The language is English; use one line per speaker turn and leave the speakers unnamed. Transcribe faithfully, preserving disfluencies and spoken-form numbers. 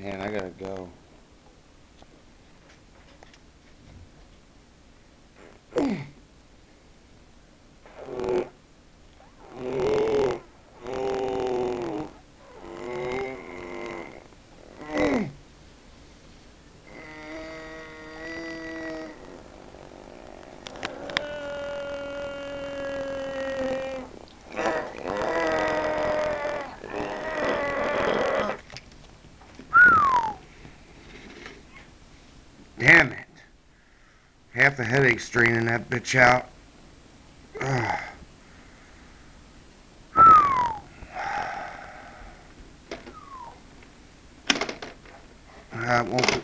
Man, I gotta go. Damn it. Half the headache's draining that bitch out. Ugh. That won't